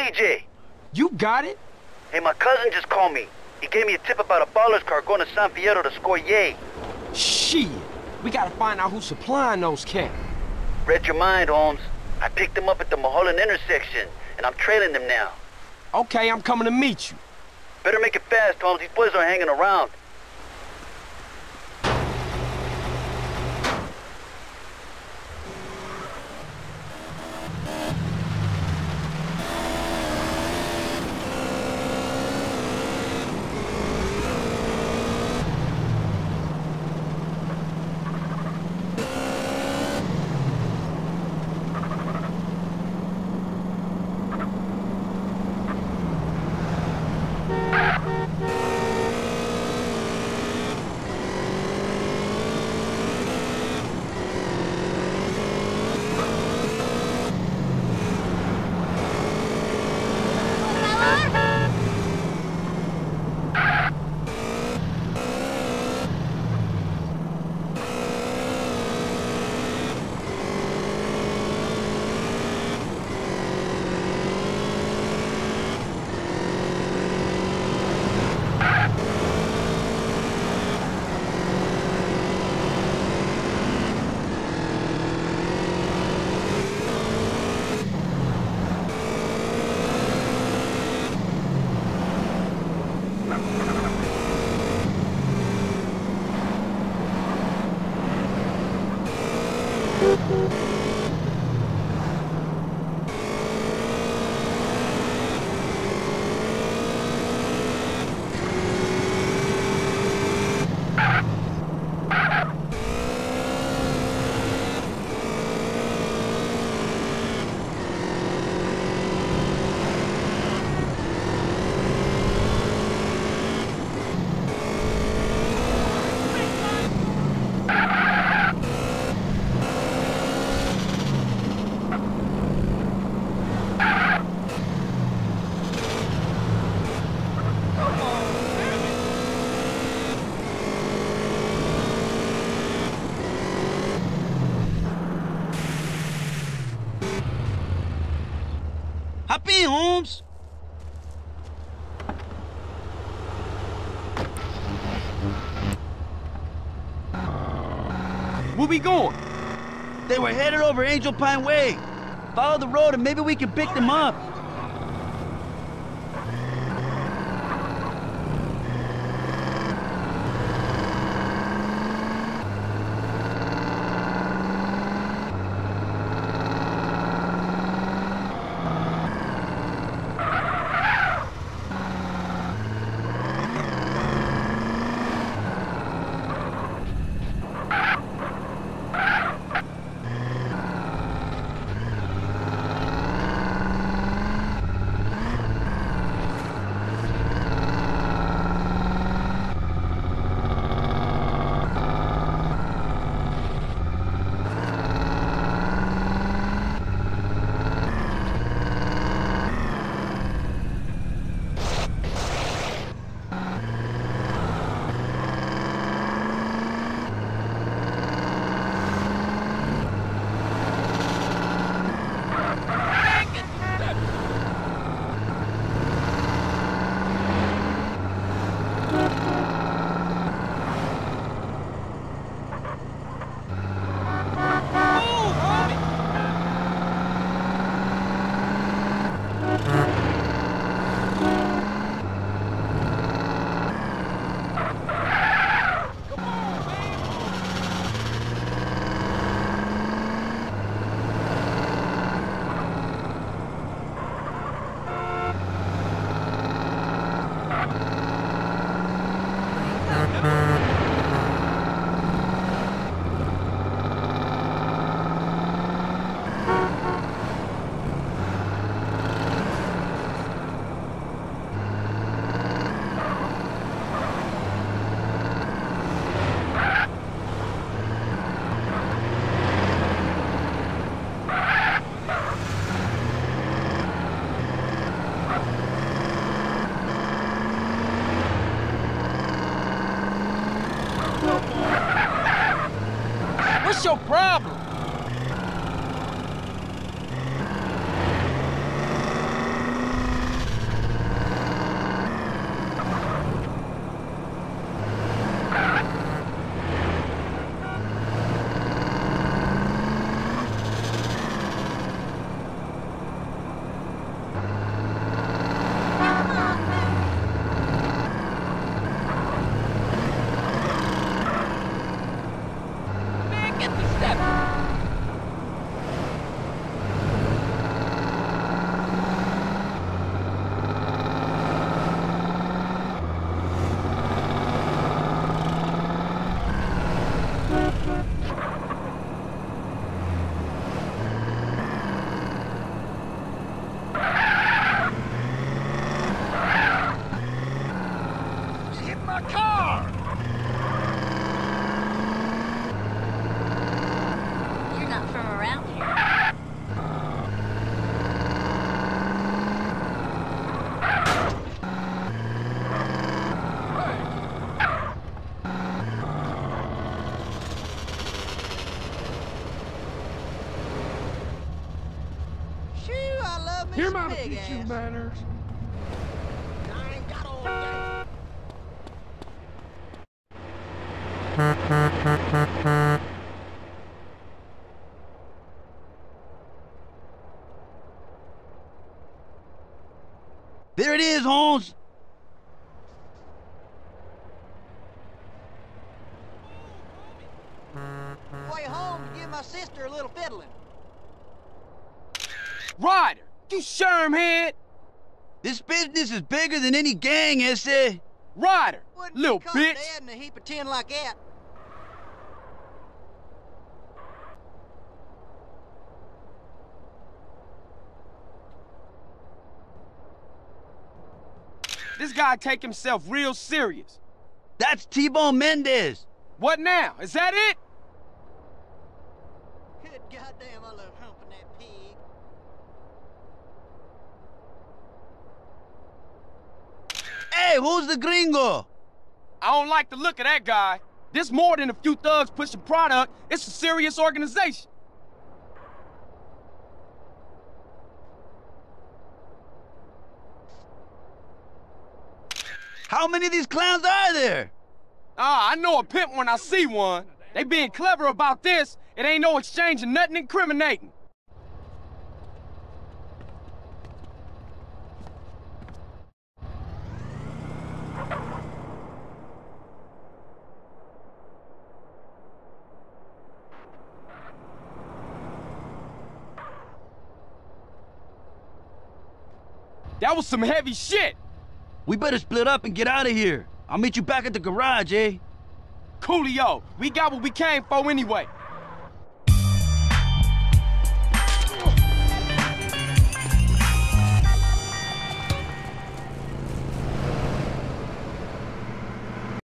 TJ. You got it? Hey, my cousin just called me. He gave me a tip about a Ballas car going to San Fierro to score yay. Shit. We gotta find out who's supplying those cats. Read your mind, Holmes. I picked them up at the Mulholland intersection, and I'm trailing them now. Okay, I'm coming to meet you. Better make it fast, Holmes. These boys aren't hanging around. Hop in, Holmes. Where we going? They were headed over Angel Pine Way. Follow the road and maybe we can pick them up. Here might teach you manners. I ain't got all day. There it is, Holmes. Way home to give my sister a little fiddling. Ryder, you shermhead! This business is bigger than any gang, ese. Ryder, Wouldn't little be caught bitch! dead in a heap of tin like that. This guy take himself real serious. That's T-Bone Mendez. What now? Is that it? Good goddamn, I love humping that pig. Hey, who's the gringo? I don't like the look of that guy. This more than a few thugs pushing product. It's a serious organization. How many of these clowns are there? Ah, I know a pimp when I see one. They being clever about this. It ain't no exchange of nothing incriminating. That was some heavy shit. We better split up and get out of here. I'll meet you back at the garage, eh? Coolio, we got what we came for anyway.